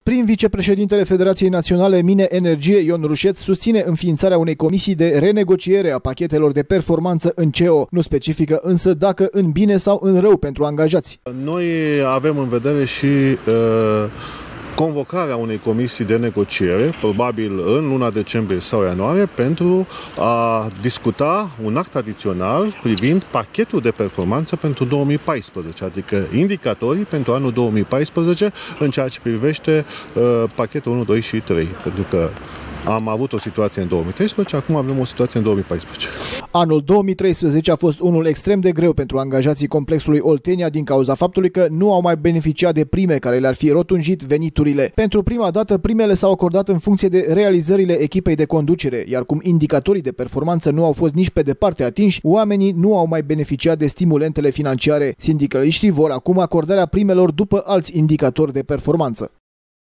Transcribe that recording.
Prin vicepreședintele Federației Naționale Mine Energie, Ion Rușeț, susține înființarea unei comisii de renegociere a pachetelor de performanță în CEO. Nu specifică însă dacă în bine sau în rău pentru angajați. Noi avem în vedere și convocarea unei comisii de negociere, probabil în luna decembrie sau ianuarie, pentru a discuta un act adițional privind pachetul de performanță pentru 2014, adică indicatorii pentru anul 2014 în ceea ce privește pachetul 1, 2 și 3, pentru că am avut o situație în 2013, acum avem o situație în 2014. Anul 2013 a fost unul extrem de greu pentru angajații complexului Oltenia din cauza faptului că nu au mai beneficiat de prime care le-ar fi rotunjit veniturile. Pentru prima dată, primele s-au acordat în funcție de realizările echipei de conducere, iar cum indicatorii de performanță nu au fost nici pe departe atinși, oamenii nu au mai beneficiat de stimulentele financiare. Sindicaliștii vor acum acordarea primelor după alți indicatori de performanță.